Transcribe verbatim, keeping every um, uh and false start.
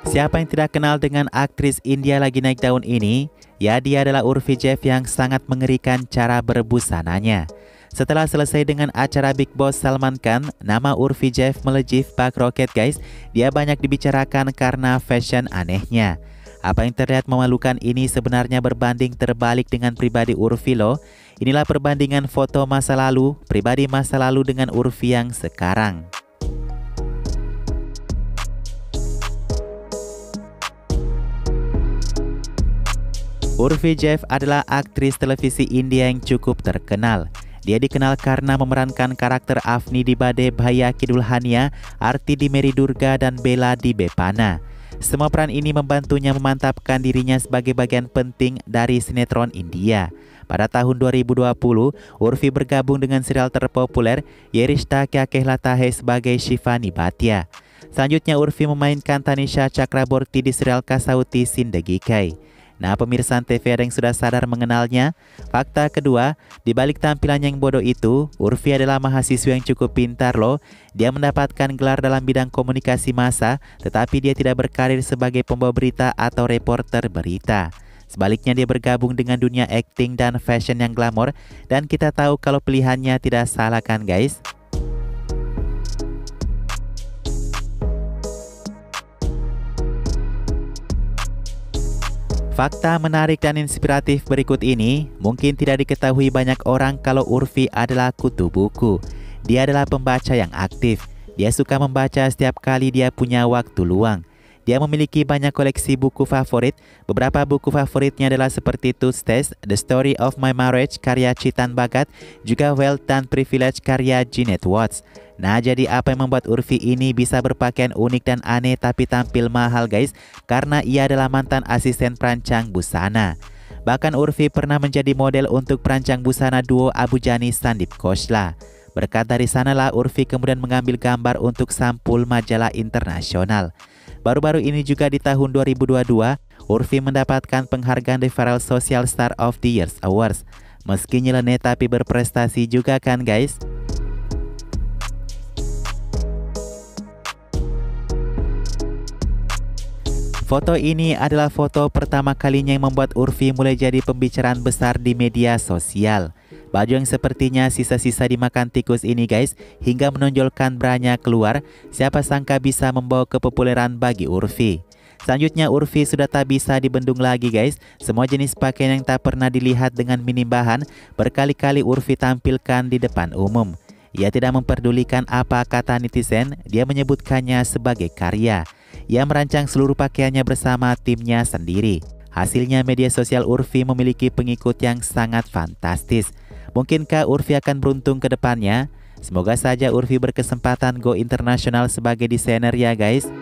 Siapa yang tidak kenal dengan aktris India lagi naik daun ini? Ya, dia adalah Urfi Jeff yang sangat mengerikan cara berbusananya. Setelah selesai dengan acara Big Boss Salman Khan, nama Urfi Jeff melejit bak roket guys. Dia banyak dibicarakan karena fashion anehnya. Apa yang terlihat memalukan ini sebenarnya berbanding terbalik dengan pribadi Urfi loh. Inilah perbandingan foto masa lalu, pribadi masa lalu dengan Urfi yang sekarang. Urfi Jeff adalah aktris televisi India yang cukup terkenal. Dia dikenal karena memerankan karakter Afni di Bade Bhaiya Ki Dulhania, Arti di Meri Durga, dan Bella di Bepana. Semua peran ini membantunya memantapkan dirinya sebagai bagian penting dari sinetron India. Pada tahun dua ribu dua puluh, Urfi bergabung dengan serial terpopuler Ye Rishta Kya Kehlata Hai sebagai Shivani Bhatia. Selanjutnya Urfi memainkan Tanisha Chakraborty di serial Kasauti Zindagi Kai. Nah, pemirsa T V ada yang sudah sadar mengenalnya? Fakta kedua, di balik tampilan yang bodoh itu, Urfi adalah mahasiswa yang cukup pintar loh. Dia mendapatkan gelar dalam bidang komunikasi massa, tetapi dia tidak berkarir sebagai pembawa berita atau reporter berita. Sebaliknya dia bergabung dengan dunia acting dan fashion yang glamor, dan kita tahu kalau pilihannya tidak salah kan guys? Fakta menarik dan inspiratif berikut ini mungkin tidak diketahui banyak orang kalau Urfi adalah kutu buku. Dia adalah pembaca yang aktif. Dia suka membaca setiap kali dia punya waktu luang. Dia memiliki banyak koleksi buku favorit. Beberapa buku favoritnya adalah seperti Toothpaste, The Story of My Marriage karya Chetan Bhagat, juga Wealth and Privilege karya Jeanette Watts. Nah, jadi apa yang membuat Urfi ini bisa berpakaian unik dan aneh tapi tampil mahal guys? Karena ia adalah mantan asisten perancang busana. Bahkan Urfi pernah menjadi model untuk perancang busana duo Abu Jani Sandip Khosla. Berkat dari sanalah Urfi kemudian mengambil gambar untuk sampul majalah internasional. Baru-baru ini juga di tahun dua ribu dua puluh dua, Urfi mendapatkan penghargaan The Viral Social Star of the Year Awards. Meski nyeleneh tapi berprestasi juga kan guys? Foto ini adalah foto pertama kalinya yang membuat Urfi mulai jadi pembicaraan besar di media sosial. Baju yang sepertinya sisa-sisa dimakan tikus ini guys, hingga menonjolkan branya keluar, siapa sangka bisa membawa kepopuleran bagi Urfi. Selanjutnya Urfi sudah tak bisa dibendung lagi guys. Semua jenis pakaian yang tak pernah dilihat dengan minim bahan, berkali-kali Urfi tampilkan di depan umum. Ia tidak memperdulikan apa kata netizen, dia menyebutkannya sebagai karya. Ia merancang seluruh pakaiannya bersama timnya sendiri. Hasilnya media sosial Urfi memiliki pengikut yang sangat fantastis. Mungkinkah Urfi akan beruntung ke depannya? Semoga saja Urfi berkesempatan go internasional sebagai desainer ya guys.